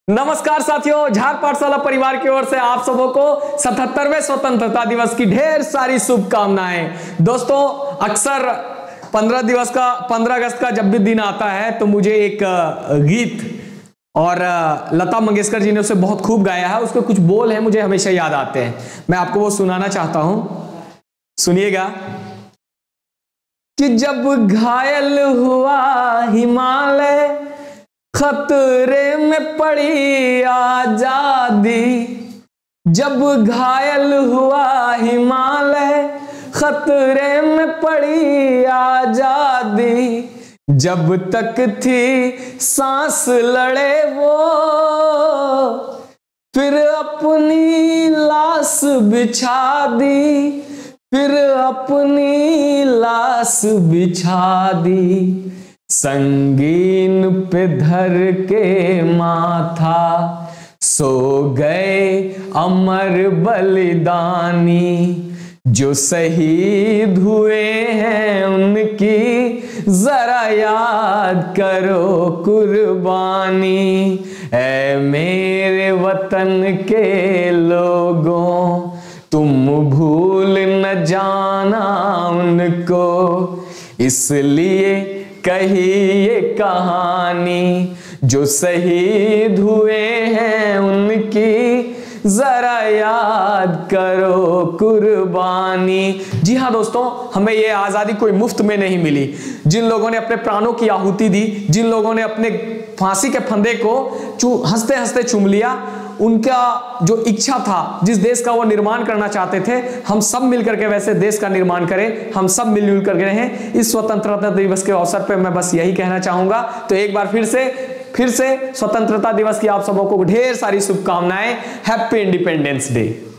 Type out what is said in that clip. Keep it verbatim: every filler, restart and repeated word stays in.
नमस्कार साथियों, झार पाठशाला परिवार की ओर से आप सबों को सतहत्तरवें स्वतंत्रता दिवस की ढेर सारी शुभकामनाएं। दोस्तों, अक्सर पंद्रह दिवस का पंद्रह अगस्त का जब भी दिन आता है तो मुझे एक गीत और लता मंगेशकर जी ने उसे बहुत खूब गाया है, उसके कुछ बोल हैं मुझे हमेशा याद आते हैं। मैं आपको वो सुनाना चाहता हूं, सुनिएगा। कि जब घायल हुआ हिमालय, खतरे में पड़ी आजादी। जब घायल हुआ हिमालय, खतरे में पड़ी आजादी। जब तक थी सांस लड़े वो, फिर अपनी लाश बिछा दी, फिर अपनी लाश बिछा दी। संगीन पे धर के माथा, सो गए अमर बलिदानी। जो शहीद हुए हैं उनकी जरा याद करो कुर्बानी। ऐ मेरे वतन के लोगों, तुम भूल न जाना उनको। इसलिए कही ये कहानी, जो शहीद हुए हैं उनकी जरा याद करो कुर्बानी। जी हाँ दोस्तों, हमें ये आजादी कोई मुफ्त में नहीं मिली। जिन लोगों ने अपने प्राणों की आहुति दी, जिन लोगों ने अपने फांसी के फंदे को हंसते हंसते चूम लिया, उनका जो इच्छा था, जिस देश का वो निर्माण करना चाहते थे, हम सब मिलकर के वैसे देश का निर्माण करें, हम सब मिलजुल करके रहें। इस स्वतंत्रता दिवस के अवसर पर मैं बस यही कहना चाहूंगा। तो एक बार फिर से फिर से स्वतंत्रता दिवस की आप सबों को ढेर सारी शुभकामनाएं। Happy independence day.